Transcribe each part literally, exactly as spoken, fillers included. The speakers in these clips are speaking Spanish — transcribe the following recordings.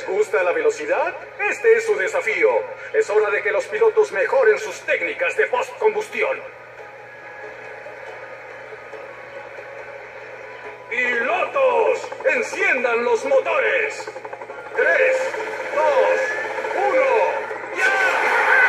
¿Les gusta la velocidad? Este es su desafío. Es hora de que los pilotos mejoren sus técnicas de postcombustión. ¡Pilotos! ¡Enciendan los motores! ¡Tres, dos, uno! ¡Ya!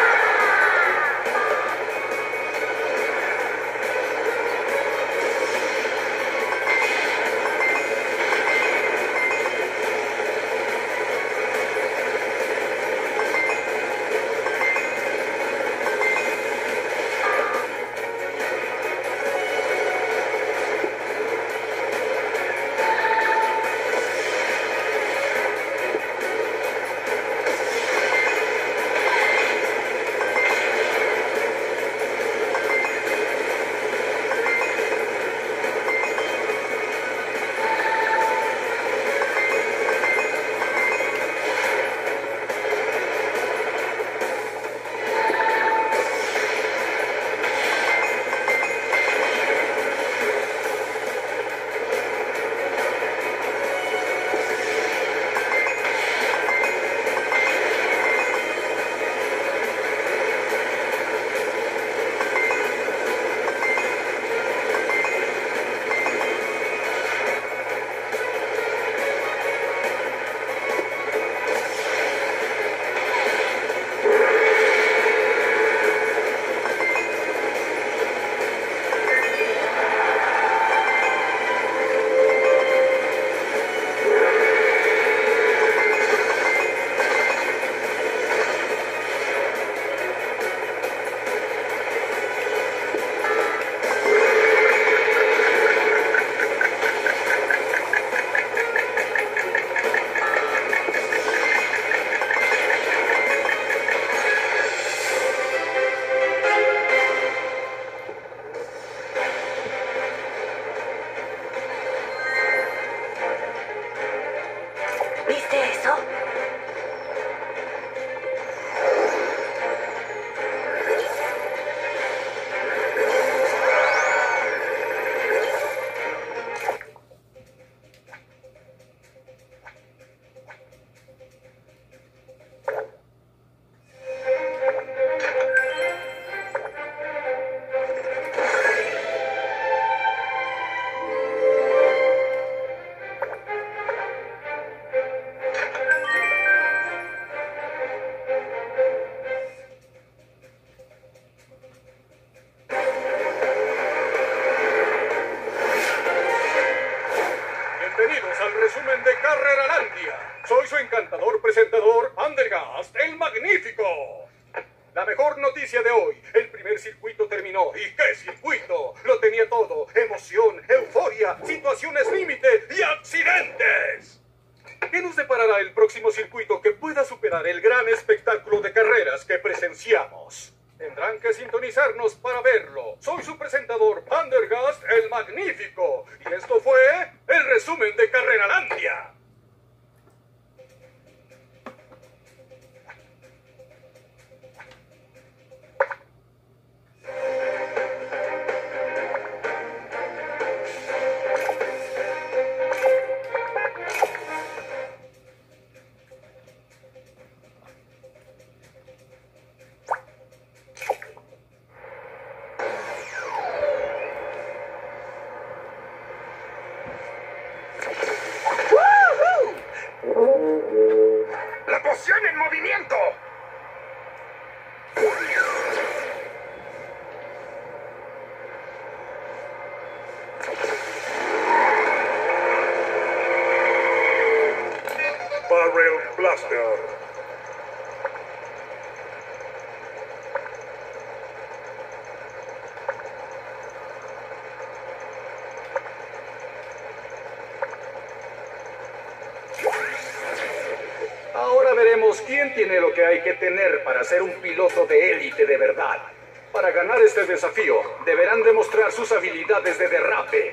Bienvenidos al resumen de Carreralandia. Soy su encantador presentador, Pendergast, el Magnífico. La mejor noticia de hoy, el primer circuito terminó. ¿Y qué circuito? Lo tenía todo: emoción, euforia, situaciones límite y accidentes. ¿Qué nos deparará el próximo circuito que pueda superar el gran espectáculo de carreras que presenciamos? Tendrán que sintonizarnos para verlo. Soy su presentador, Pendergast, el Magnífico. Y esto fue el resumen de Carreralandia. ¡La poción en movimiento! Barrel Blaster. Ahora veremos quién tiene lo que hay que tener para ser un piloto de élite de verdad. Para ganar este desafío, deberán demostrar sus habilidades de derrape.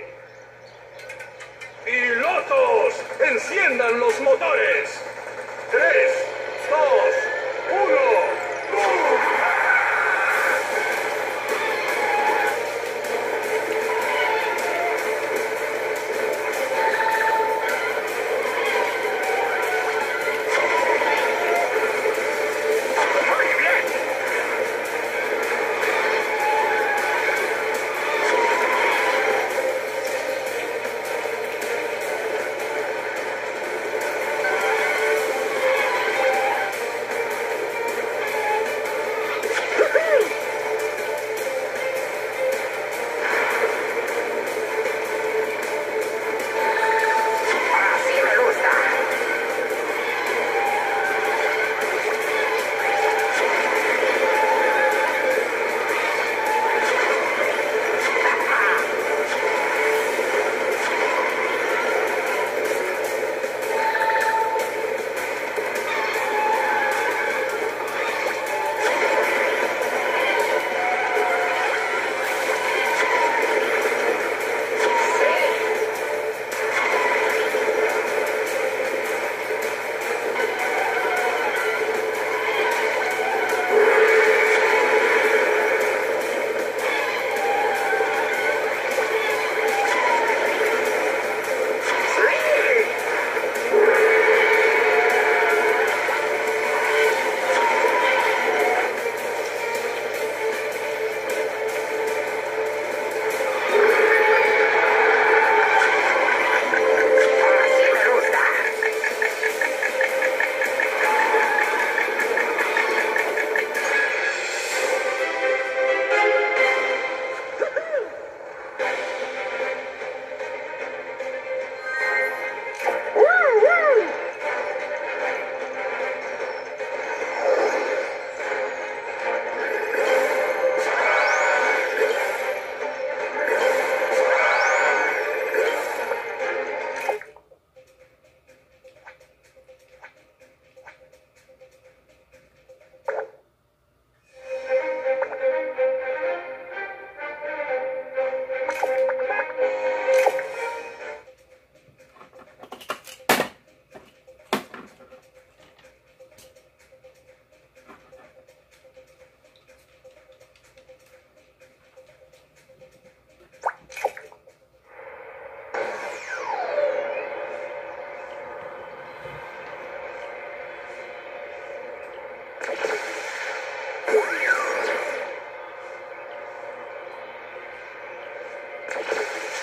¡Pilotos! ¡Enciendan los motores! ¡Tres, dos, uno! ¡Bum!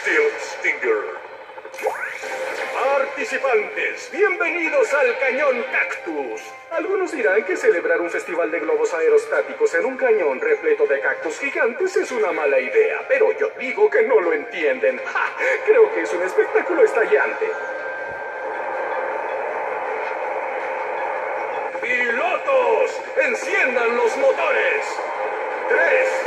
Steel Stinger. Participantes, bienvenidos al Cañón Cactus. Algunos dirán que celebrar un festival de globos aerostáticos en un cañón repleto de cactus gigantes es una mala idea, pero yo digo que no lo entienden. ¡Ja! Creo que es un espectáculo estallante. ¡Pilotos! ¡Enciendan los motores! ¡Tres!